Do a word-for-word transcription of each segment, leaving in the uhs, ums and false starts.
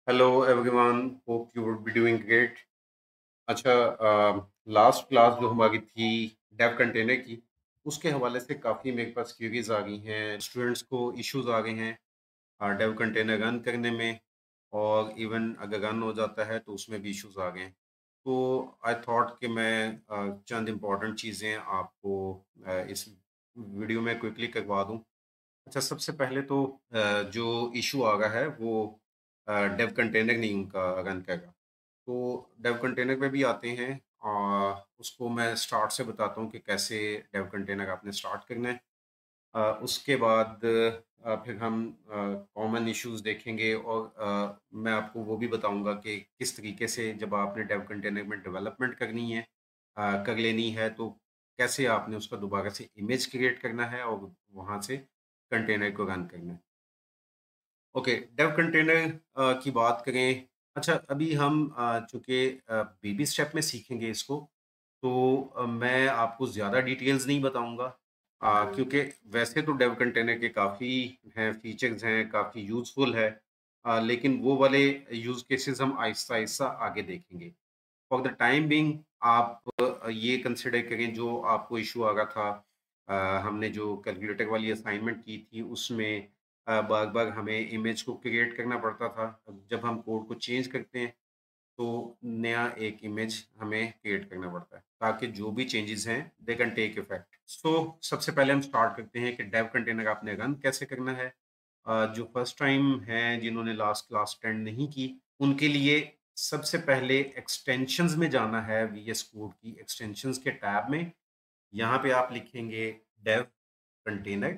Hello everyone, hope you would be doing great. अच्छा, last class जो हमारी थी डेव कंटेनर की, उसके हवाले से काफ़ी मेरे पास क्वेरीज आ गई हैं, स्टूडेंट्स को इश्यूज आ गए हैं डेव कंटेनर रन करने में, और इवन अगर रन हो जाता है तो उसमें भी इश्यूज आ गए हैं। तो आई थॉट कि मैं अ, चंद इम्पॉर्टेंट चीज़ें आपको अ, इस वीडियो में क्विकली करवा दूं। अच्छा, सबसे पहले तो अ, जो इशू आ रहा है वो डेव कंटेनर नहीं उनका रन करेगा। तो डेव कंटेनर पे भी आते हैं, और उसको मैं स्टार्ट से बताता हूँ कि कैसे डेव कंटेनर आपने स्टार्ट करना है। अ, उसके बाद अ, फिर हम कॉमन इश्यूज देखेंगे, और अ, मैं आपको वो भी बताऊंगा कि किस तरीके से जब आपने डेव कंटेनर में डेवलपमेंट करनी है, अ, कर लेनी है, तो कैसे आपने उसका दोबारा से इमेज क्रिएट करना है और वहाँ से कंटेनर को रन करना है। ओके, डेव कंटेनर की बात करें। अच्छा, अभी हम अ, चूंकि बेबी स्टेप में सीखेंगे इसको, तो अ, मैं आपको ज़्यादा डिटेल्स नहीं बताऊंगा, अ, क्योंकि वैसे तो डेव कंटेनर के काफ़ी हैं, फीचर्स हैं, काफ़ी यूज़फुल है, अ, लेकिन वो वाले यूज़ केसेस हम आहिस्ता आहिस्ता आगे देखेंगे। फॉर द टाइम बिंग आप अ, ये कंसिडर करें जो आपको इशू आ रहा था। अ, हमने जो कैलकुलेटर वाली असाइनमेंट की थी उसमें बार बार हमें इमेज को क्रिएट करना पड़ता था। अब जब हम कोड को चेंज करते हैं तो नया एक इमेज हमें क्रिएट करना पड़ता है, ताकि जो भी चेंजेस हैं they can take effect. So सबसे पहले हम स्टार्ट करते हैं कि डेव कंटेनर आपने रन कैसे करना है। अ, जो फर्स्ट टाइम हैं, जिन्होंने लास्ट क्लास अटेंड नहीं की, उनके लिए सबसे पहले एक्सटेंशंस में जाना है। वीएस कोड की एक्सटेंशंस के टैब में यहाँ पे आप लिखेंगे डेव कंटेनर।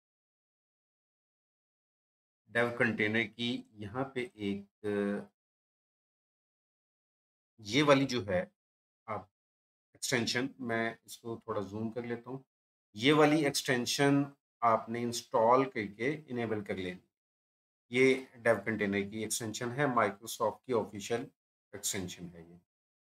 डेव कंटेनर की यहाँ पे एक अ, ये वाली जो है आप एक्सटेंशन, मैं इसको थोड़ा जूम कर लेता हूँ। ये वाली एक्सटेंशन आपने इंस्टॉल करके इनेबल कर लेनी। ये डेव कंटेनर की एक्सटेंशन है, माइक्रोसॉफ्ट की ऑफिशियल एक्सटेंशन है ये।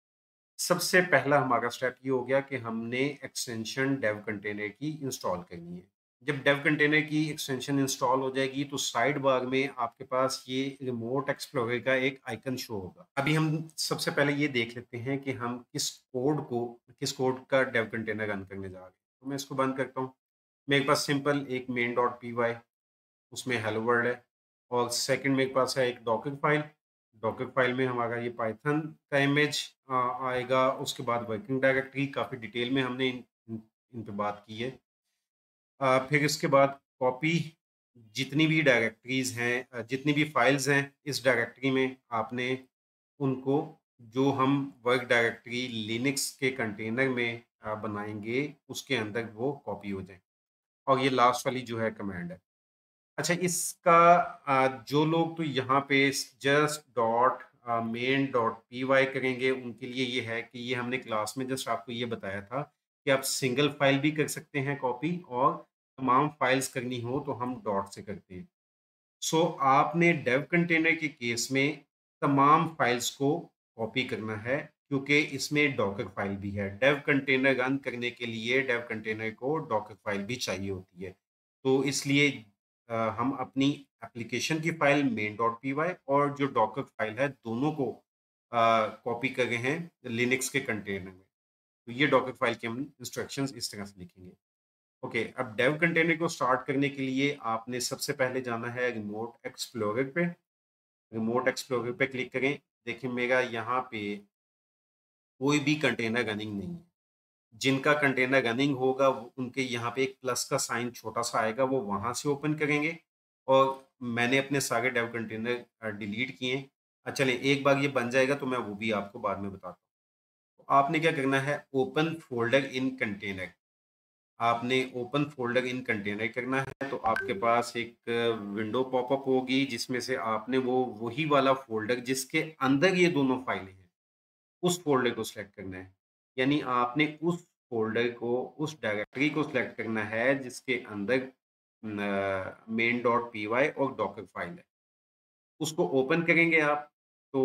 सबसे पहला हमारा स्टेप ये हो गया कि हमने एक्सटेंशन डेव कंटेनर की इंस्टॉल करनी है। जब डेव कंटेनर की एक्सटेंशन इंस्टॉल हो जाएगी तो साइड बार में आपके पास ये रिमोट एक्सप्लोरर का एक आइकन शो होगा। अभी हम सबसे पहले ये देख लेते हैं कि हम किस कोड को किस कोड का डेव कंटेनर रन करने जा रहे हैं। तो मैं इसको बंद करता हूँ। मेरे पास सिंपल एक मेन डॉट पी वाई, उसमें हेलो वर्ल्ड है, और सेकंड मेरे पास है एक डॉकर फाइल। डॉकर फाइल में हमारा ये पाइथन का इमेज आएगा। उसके बाद वर्किंग डायरेक्टरी, काफ़ी डिटेल में हमने इन इन, इन पे बात की है। अ, फिर इसके बाद कॉपी, जितनी भी डायरेक्टरीज हैं, अ, जितनी भी फाइल्स हैं इस डायरेक्टरी में, आपने उनको, जो हम वर्क डायरेक्टरी लिनक्स के कंटेनर में अ, बनाएंगे, उसके अंदर वो कॉपी हो जाए। और ये लास्ट वाली जो है कमांड है। अच्छा, इसका अ, जो लोग तो यहाँ पे just dot main dot P Y करेंगे, उनके लिए ये है कि ये हमने क्लास में जस्ट आपको ये बताया था कि आप सिंगल फाइल भी कर सकते हैं कॉपी, और तमाम फाइल्स करनी हो तो हम डॉट से करते हैं। सो आपने डेव कंटेनर के केस में तमाम फाइल्स को कॉपी करना है, क्योंकि इसमें डॉकर फाइल भी है। डेव कंटेनर रन करने के लिए डेव कंटेनर को डॉकर फाइल भी चाहिए होती है। तो इसलिए अ, हम अपनी एप्लीकेशन की file main dot P Y और जो डॉकर फाइल है, दोनों को कॉपी कर रहे हैं लिनक्स के कंटेनर में। तो ये डॉकर फाइल के हम इंस्ट्रक्शंस इस तरह से लिखेंगे। ओके, अब डेव कंटेनर को स्टार्ट करने के लिए आपने सबसे पहले जाना है रिमोट एक्सप्लोरर पे। रिमोट एक्सप्लोरर पे क्लिक करें। देखिए, मेरा यहाँ पे कोई भी कंटेनर रनिंग नहीं है। जिनका कंटेनर रनिंग होगा वो- उनके यहाँ पे एक प्लस का साइन छोटा सा आएगा, वो वहाँ से ओपन करेंगे। और मैंने अपने सारे डेव कंटेनर डिलीट किए हैं। अ, चलें, एक बार ये बन जाएगा तो मैं वो भी आपको बाद में बताता हूँ। तो आपने क्या करना है, ओपन फोल्डर इन कंटेनर। आपने ओपन फोल्डर इन कंटेनर करना है, तो आपके पास एक विंडो पॉपअप होगी, जिसमें से आपने वो वही वाला फोल्डर जिसके अंदर ये दोनों फाइलें हैं, उस फोल्डर को सिलेक्ट करना है। यानी आपने उस फोल्डर को, उस डायरेक्टरी को सिलेक्ट करना है जिसके अंदर मेन डॉट पी वाई और डॉकर फाइल है। उसको ओपन करेंगे आप, तो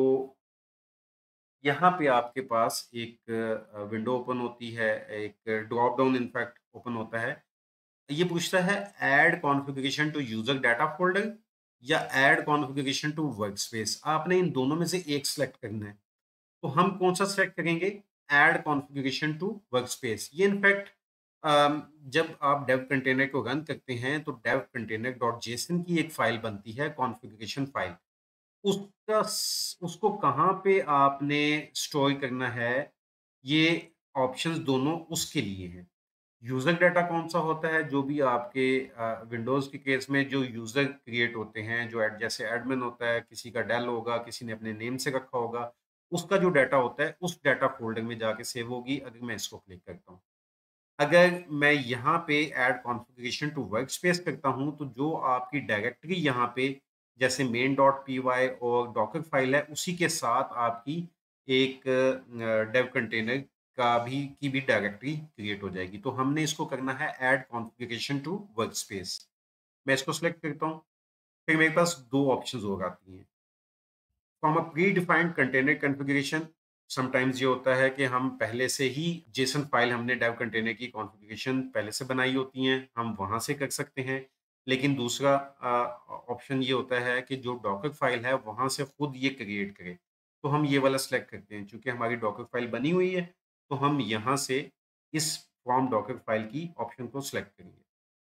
यहाँ पे आपके पास एक विंडो ओपन होती है, एक ड्रॉप डाउन इनफैक्ट ओपन होता है। ये पूछता है add configuration to user data folder. या ऐड कॉन्फ़िगरेशन टू वर्कस्पेस, आपने इन दोनों में से एक सेलेक्ट करना है। तो हम कौन-सा सेलेक्ट करेंगे? Add configuration to workspace. ये इनफैक्ट अम, जब आप डेव कंटेनर को रन करते हैं, तो डेव कंटेनर डॉट जेसन की एक फ़ाइल बनती है, कॉन्फ़िगरेशन फ़ाइल। उसका स उसको कहाँ पे आपने स्टोर करना है, ये ऑप्शंस दोनों उसके लिए हैं। यूज़र डाटा कौन-सा होता है, जो भी आपके अ, विंडोज़ के केस में जो यूज़र क्रिएट होते हैं, जो एड जैसे एडमिन होता है, किसी का डेल होगा, किसी ने अपने नेम से रखा होगा, उसका जो डाटा होता है, उस डाटा फ़ोल्डर में जाके सेव होगी अगर मैं इसको क्लिक करता हूँ। अगर मैं यहाँ पे ऐड कॉन्फ़िगरेशन टू वर्कस्पेस करता हूँ, तो जो आपकी डायरेक्टरी यहाँ पे जैसे मेन डॉट पीवाई और डॉकर फ़ाइल है, उसी के साथ आपकी एक अ, डेव कंटेनर का भी की भी डायरेक्टरी क्रिएट हो जाएगी। तो हमने इसको करना है ऐड कॉन्फ़िगरेशन टू वर्कस्पेस। मैं इसको सेलेक्ट करता हूँ, फिर मेरे पास दो ऑप्शंस और आती हैं। From a predefined container configuration, sometimes ये होता है कि हम पहले से ही जेसन फाइल हमने डेव कंटेनर की कॉन्फ़िगरेशन पहले से बनाई होती हैं, हम वहाँ से कर सकते हैं। लेकिन दूसरा अ, ऑप्शन ये होता है कि जो डॉकर फाइल है, वहाँ से खुद ये क्रिएट करे। तो हम ये वाला सेलेक्ट करते हैं, चूँकि हमारी डॉकर फाइल बनी हुई है, तो हम यहाँ से इस फ्रॉम डॉकर फाइल की ऑप्शन को सेलेक्ट करेंगे।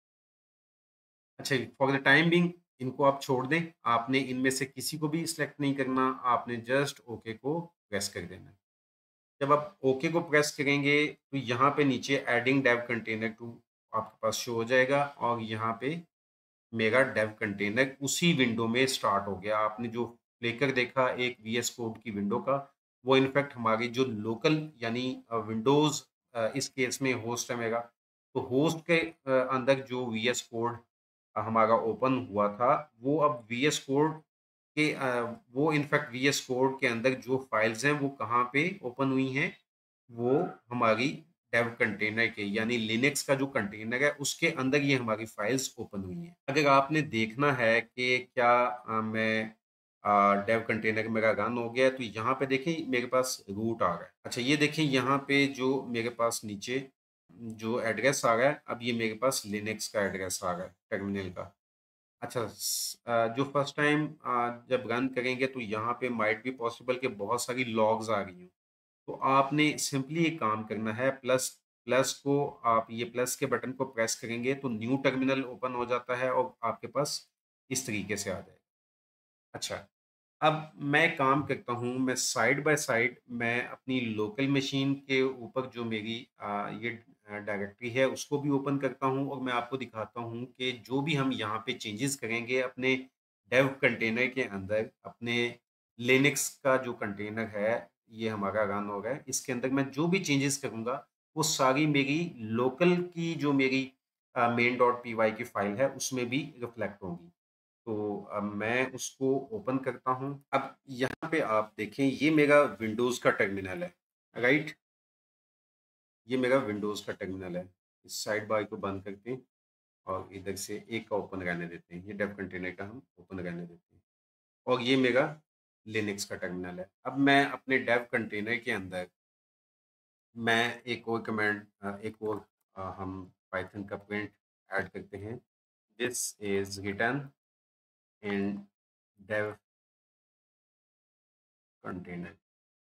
अच्छा, फॉर द टाइम बीइंग इनको आप छोड़ दें, आपने इनमें से किसी को भी सिलेक्ट नहीं करना, आपने जस्ट ओके को प्रेस कर देना है। जब आप ओके को प्रेस करेंगे, तो यहाँ पे नीचे एडिंग डेव कंटेनर टू आपके पास शो हो जाएगा और यहाँ पे मेरा डेव कंटेनर उसी विंडो में स्टार्ट हो गया। आपने जो फ्लेकर देखा एक वीएस कोड की विंडो का, वो इनफैक्ट हमारी जो लोकल यानी अ, विंडोज़ अ, इस केस में होस्ट है मेरा, तो होस्ट के अ, अंदर जो वीएस कोड अ, हमारा ओपन हुआ था, वो अब वीएस कोड के अ, वो इनफैक्ट वीएस कोड के अंदर जो फाइल्स हैं, वो कहाँ पे ओपन हुई हैं, वो हमारी डेव कंटेनर के यानी लिनक्स का जो कंटेनर है, उसके अंदर ये हमारी फाइल्स ओपन हुई हैं। अगर आपने देखना है कि क्या अ, मैं अ, डेव कंटेनर मेरा रन हो गया है, तो यहाँ पे देखें मेरे पास रूट आ रहा है। अच्छा, ये देखें यहाँ पे जो मेरे पास नीचे जो एड्रेस आ रहा है, अब ये मेरे पास लिनक्स का एड्रेस आ रहा है, टर्मिनल का। अच्छा, स अ, जो फर्स्ट टाइम अ, जब रन करेंगे, तो यहाँ पे माइट बी पॉसिबल कि बहुत सारी लॉग्स आ रही हों। तो आपने सिंपली एक काम करना है, प्लस प्लस को आप ये प्लस के बटन को प्रेस करेंगे, तो न्यू टर्मिनल ओपन हो जाता है और आपके पास इस तरीके से आ जाएगा। अच्छा, अब मैं काम करता हूँ, मैं साइड बाय साइड मैं अपनी लोकल मशीन के ऊपर जो मेरी अ, ये अ, डायरेक्टरी है, उसको भी ओपन करता हूँ और मैं आपको दिखाता हूँ कि जो भी हम यहाँ पे चेंजेस करेंगे अपने डेव कंटेनर के अंदर, अपने लिनक्स का जो कंटेनर है, ये हमारा रन हो रहा है, इसके अंदर मैं जो भी चेंजेस करूँगा, वो सारी मेरी लोकल की जो मेरी अ, मेन डॉट पीवाई की फाइल है, उसमें भी रिफ्लेक्ट होंगी। तो अब मैं उसको ओपन करता हूँ। अब यहाँ पे आप देखें, ये मेरा विंडोज़ का टर्मिनल है, राइट? ये मेरा विंडोज़ का टर्मिनल है। इस साइड बार को बंद करके और इधर से एक का ओपन रहने देते हैं। ये डेव कंटेनर का हम ओपन रहने देते हैं और ये मेरा लिनक्स का टर्मिनल है। अब मैं अपने डेव कंटेनर के अंदर मैं एक और कमांड अ, एक और अ, हम पाइथन का प्रिंट ऐड करते हैं। This is written in dev container.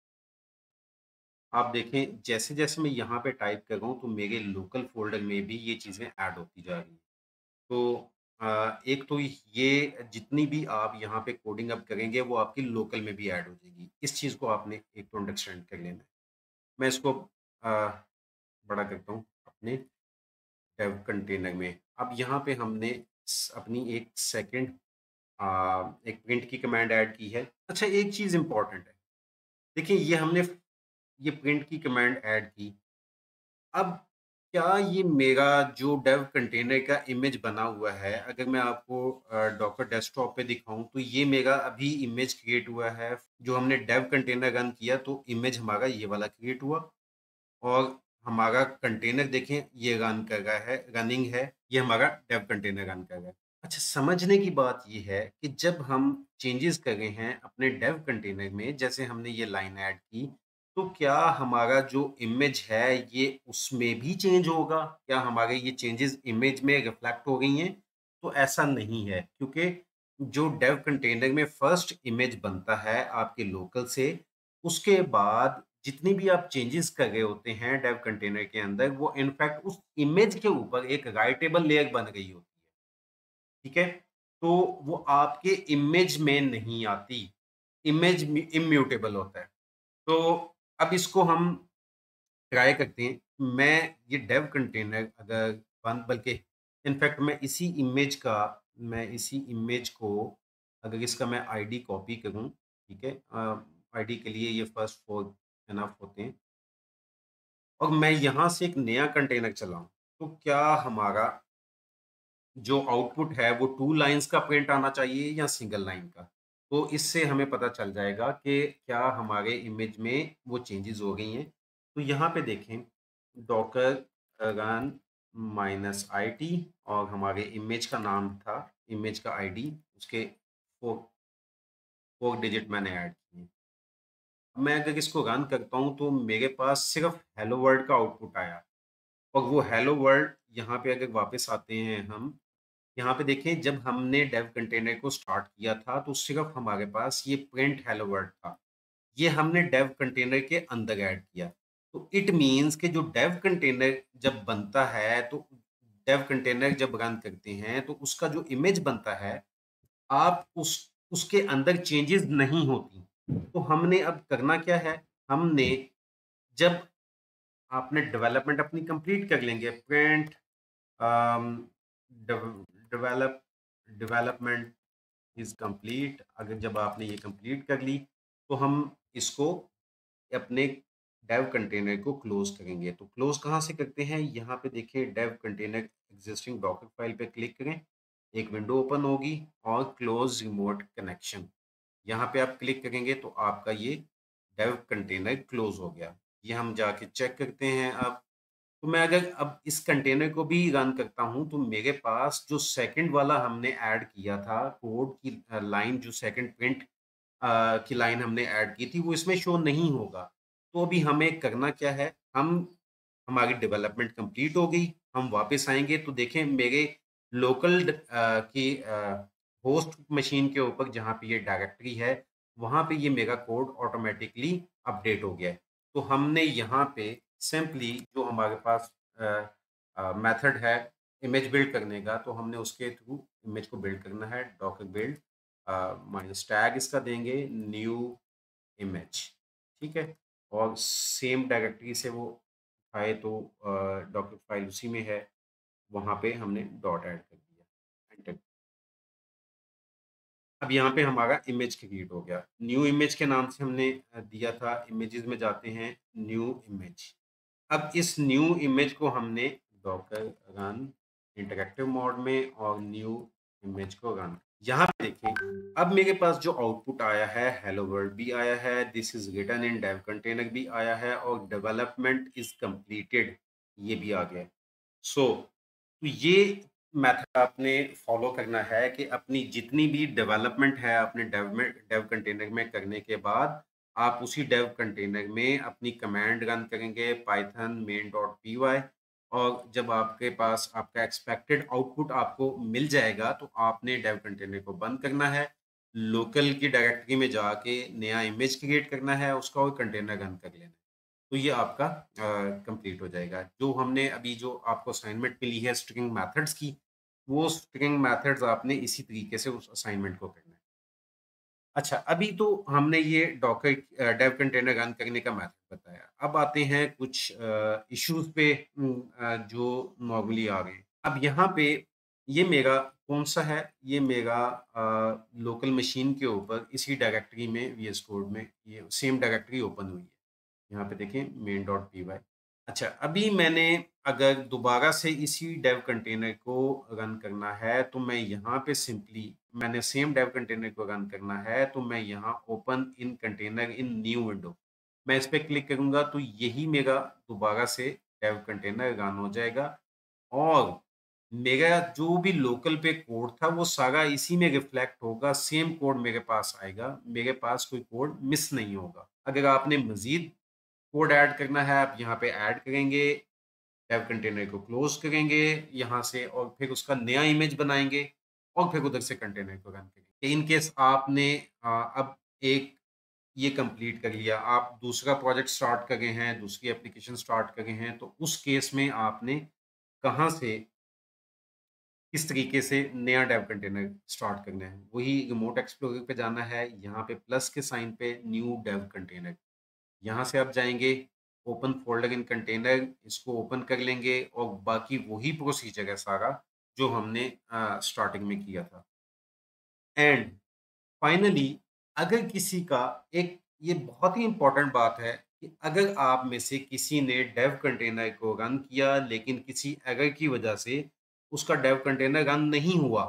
आप देखें, जैसे-जैसे मैं यहाँ पे टाइप कर रहा हूँ, तो मेरे लोकल फ़ोल्डर में भी ये चीज़ें ऐड होती जा रही हैं। तो अ, एक तो ये जितनी भी आप यहाँ पे कोडिंग अब करेंगे, वो आपकी लोकल में भी ऐड हो जाएगी। इस चीज़ को आपने एक तो अंडरस्टैंड कर लेना है। मैं इसको अ, बड़ा करता हूँ अपने डेव कंटेनर में। अब यहाँ पे हमने स अपनी एक सेकंड अ, एक प्रिंट की कमांड ऐड की है। अच्छा, एक चीज़ इम्पोर्टेंट है। देखिए, ये हमने ये प्रिंट की कमांड ऐड की। अब क्या ये मेरा जो डेव कंटेनर का इमेज बना हुआ है, अगर मैं आपको अ, डॉकर डेस्कटॉप पे दिखाऊँ, तो ये मेरा अभी इमेज क्रिएट हुआ है। जो हमने डेव कंटेनर रन किया, तो इमेज हमारा ये वाला क्रिएट हुआ और हमारा कंटेनर देखें, ये रन कर रहा है, रनिंग है, ये हमारा डेव कंटेनर रन कर रहा है। अच्छा, समझने की बात ये है कि जब हम चेंजेस कर रहे हैं अपने डेव कंटेनर में, जैसे हमने ये लाइन ऐड की, तो क्या हमारा जो इमेज है, ये उसमें भी चेंज होगा? क्या हमारे ये चेंजेस इमेज में रिफ्लेक्ट हो गई हैं? तो ऐसा नहीं है, क्योंकि जो डेव कंटेनर में फर्स्ट इमेज बनता है आपके लोकल से, उसके बाद जितनी भी आप चेंजेस कर रहे होते हैं डेव कंटेनर के अंदर, वो इनफैक्ट उस इमेज के ऊपर एक राइटेबल लेयर बन गई होती है, ठीक है? तो वो आपके इमेज में नहीं आती, इमेज इम्यूटेबल होता है। तो अब इसको हम ट्राई करते हैं। मैं ये डेव कंटेनर अगर बन बल्कि इनफैक्ट मैं इसी इमेज का मैं इसी इमेज को अगर इसका मैं आईडी कॉपी करूँ, ठीक है? अ, आईडी के लिए ये फर्स्ट फोर इनफ होते हैं और मैं यहाँ से एक नया कंटेनर चलाऊँ, तो क्या हमारा जो आउटपुट है वो टू लाइन्स का प्रिंट आना चाहिए या सिंगल लाइन का? तो इससे हमें पता चल जाएगा कि क्या हमारे इमेज में वो चेंजेज़ हो गई हैं। तो यहाँ पे देखें डॉकर रन माइनस आईटी और हमारे इमेज का नाम था, इमेज का आईडी उसके फोर फोर डिजिट मैंने ऐड किए। मैं अगर इसको रन करता हूँ तो मेरे पास सिर्फ़ हेलो वर्ल्ड का आउटपुट आया और वो हेलो वर्ल्ड यहाँ पे अगर वापस आते हैं हम, यहाँ पे देखें जब हमने डेव कंटेनर को स्टार्ट किया था तो सिर्फ हमारे पास ये प्रिंट हेलो वर्ल्ड था। ये हमने डेव कंटेनर के अंदर ऐड किया। तो इट मीन्स कि जो डेव कंटेनर जब बनता है तो डेव कंटेनर जब रन करते हैं तो उसका जो इमेज बनता है, आप उस उसके अंदर चेंजेस नहीं होती। तो हमने अब करना क्या है, हमने जब आपने डेवलपमेंट अपनी कंप्लीट कर लेंगे, print um, dev develop development is complete, अगर जब आपने ये कंप्लीट कर ली, तो हम इसको अपने डेव कंटेनर को क्लोज़ करेंगे। तो क्लोज़ कहाँ से करते हैं? यहाँ पे देखिए dev container existing docker file पे क्लिक करें, एक विंडो ओपन होगी और क्लोज़ रिमोट कनेक्शन। यहाँ पे आप क्लिक करेंगे तो आपका ये डेव कंटेनर क्लोज़ हो गया। ये हम जाके चेक करते हैं अब। तो मैं अगर अब इस कंटेनर को भी रन करता हूँ, तो मेरे पास जो सेकंड वाला हमने ऐड किया था, कोड की अ, लाइन जो सेकंड प्रिंट अ, की लाइन हमने ऐड की थी, वो इसमें शो नहीं होगा। तो अभी हमें करना क्या है, हम हमारी डेवलपमेंट कंप्लीट हो गई, हम वापस आएँगे तो देखें मेरे लोकल ड अ, की अ, होस्ट मशीन के ऊपर जहाँ पे ये डायरेक्टरी है, वहाँ पे ये मेरा कोड ऑटोमैटिकली अपडेट हो गया है। तो हमने यहाँ पे सिंपली जो हमारे पास अ अ, मेथड है इमेज बिल्ड करने का, तो हमने उसके थ्रू इमेज को बिल्ड करना है, docker build uh, minus tag इसका देंगे न्यू इमेज, ठीक है? और सेम डायरेक्टरी से वो आए तो अ, डॉक्यूमेंट फाइल उसी में है, वहाँ पे हमने डॉट ऐड कर दिया, एंटर। अब यहाँ पे हमारा इमेज क्रिएट हो गया। न्यू इमेज के नाम से हमने अ, दिया था, इमेजेस में जाते हैं, न्यू इमेज। अब इस न्यू इमेज को हमने डॉकर रन इंटरैक्टिव मोड में और न्यू इमेज को रन, यहाँ पे देखें अब मेरे पास जो आउटपुट आया है हेलो वर्ल्ड भी आया है, this is written in dev container भी आया है और डेवलपमेंट इज कंप्लीटेड ये भी आ गया। सो तो ये मेथड आपने फॉलो करना है कि अपनी जितनी भी डेवलपमेंट है अपने डेव में डेव कंटेनर में करने के बाद आप उसी डेव कंटेनर में अपनी कमांड रन करेंगे python main dot P Y और जब आपके पास आपका एक्सपेक्टेड आउटपुट आपको मिल जाएगा तो आपने डेव कंटेनर को बंद करना है, लोकल की डायरेक्टरी में जाके नया इमेज क्रिएट करना है उसका और कंटेनर रन कर लेना है। तो ये आपका अ, कंप्लीट हो जाएगा। जो हमने अभी जो आपको असाइनमेंट मिली है स्ट्रिंग मेथड्स की, वो स्ट्रिंग मेथड्स आपने इसी तरीके से उस असाइनमेंट को करना है। अच्छा, अभी तो हमने ये docker uh, dev container run करने का मेथड बताया। अब आते हैं कुछ अ, इश्यूज़ पे उम, अ, जो नॉर्मली आ रहे हैं। अब यहाँ पे ये मेरा कौन-सा है? ये मेरा अ, लोकल मशीन के ऊपर इसी डायरेक्टरी में वीएस कोड में ये सेम डायरेक्टरी ओपन हुई है। यहाँ पे देखें मेन डॉट पी वाई। अच्छा, अभी मैंने अगर दोबारा से इसी डेव कंटेनर को रन करना है, तो मैं यहाँ पे सिंपली मैंने सेम डेव कंटेनर को रन करना है, तो मैं यहाँ open in container in new window, मैं इस पे क्लिक करूँगा तो यही मेरा दोबारा से डेव कंटेनर रन हो जाएगा और मेरा जो भी लोकल पे कोड था, वो सारा इसी में रिफ्लेक्ट होगा, सेम कोड मेरे पास आएगा, मेरे पास कोई कोड मिस नहीं होगा। अगर आपने मज़ीद कोड ऐड करना है, आप यहाँ पे ऐड करेंगे, वेब कंटेनर को क्लोज़ करेंगे यहाँ से और फिर उसका नया इमेज बनाएँगे और फिर उधर से कंटेनर को रन करेंगे। कि इन केस आपने अ, अब एक ये कंप्लीट कर लिया, आप दूसरा प्रोजेक्ट स्टार्ट कर गए हैं, दूसरी एप्लीकेशन स्टार्ट कर गए हैं, तो उस केस में आपने कहाँ से, किस तरीके से नया डेव कंटेनर स्टार्ट करना है। वही रिमोट एक्सप्लोरर पे जाना है, यहाँ पे प्लस के साइन पे न्यू डेव कंटेनर, यहाँ से आप जाएँगे, ओपन फ़ोल्डर इन कंटेनर, इसको ओपन कर लेंगे और बाकी वही प्रोसीजर है सारा, जो हमने अ, स्टार्टिंग में किया था। एंड फाइनली अगर किसी का एक ये बहुत ही इम्पोर्टेंट बात है कि अगर आप में से किसी ने डेव कंटेनर को रन किया लेकिन किसी एरर की वजह से उसका डेव कंटेनर रन नहीं हुआ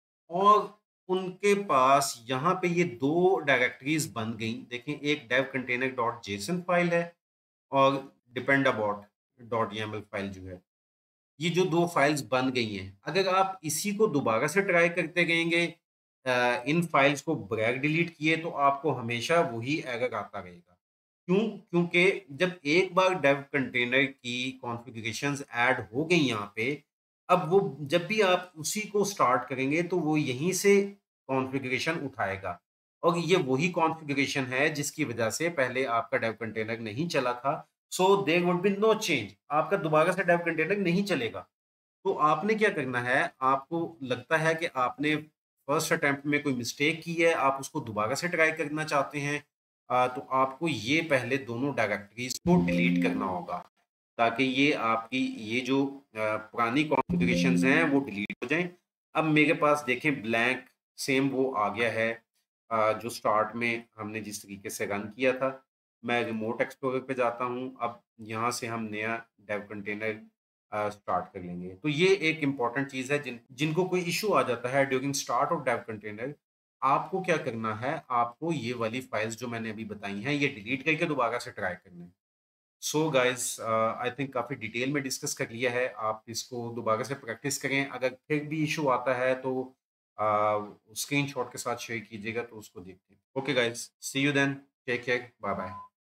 और उनके पास यहाँ पे ये दो डायरेक्टरीज बन गई। देखें, एक dev container dot JSON file है और dependabot dot YAML file जो है। ये जो दो फाइल्स बन गई हैं, अगर आप इसी को दोबारा से ट्राई करते रहेंगे, अ, इन फाइल्स को ब्रैक डिलीट किए तो आपको हमेशा वही एरर आता रहेगा। क्यों? क्योंकि जब एक बार डेव कंटेनर की कॉन्फ़िगरेशंस ऐड हो गई यहाँ पे, अब वो जब भी आप उसी को स्टार्ट करेंगे तो वो यहीं से कॉन्फ़िगरेशन उठाएगा और ये वही कॉन्फ़िगरेशन है जिसकी वजह से पहले आपका डेव कंटेनर नहीं चला था। So there would be no change, आपका दोबारा से डेव कंटेनर नहीं चलेगा। तो आपने क्या करना है, आपको लगता है कि आपने फर्स्ट अटेम्प्ट में कोई मिस्टेक की है, आप उसको दोबारा से ट्राई करना चाहते हैं, अ, तो आपको ये पहले दोनों डायरेक्टरीज़ को डिलीट करना होगा, ताकि ये आपकी ये जो अ, पुरानी कॉन्फ़िगरेशंस हैं, वो डिलीट हो जाएँ। अब मेरे पास देखें ब्लैंक सेम वो आ गया है, अ, जो स्टार्ट में हमने जिस तरीके से रन किया था। मैं रिमोट एक्सप्लोरर पे जाता हूँ, अब यहाँ से हम नया डेव कंटेनर अ, स्टार्ट कर लेंगे। तो ये एक इम्पॉर्टेंट चीज़ है, जिन जिनको कोई इश्यू आ जाता है during start of dev container, आपको क्या करना है, आपको ये वाली फाइल्स जो मैंने अभी बताई हैं, ये डिलीट करके दोबारा से ट्राई करना है। So guys, uh, I think काफ़ी डिटेल में डिस्कस कर लिया है। आप इसको दोबारा से प्रैक्टिस करें। अगर फिर भी इश्यू आता है तो अ, स्क्रीनशॉट के साथ शेयर कीजिएगा तो उसको देखते हैं। Okay guys, see you then, take care, bye bye.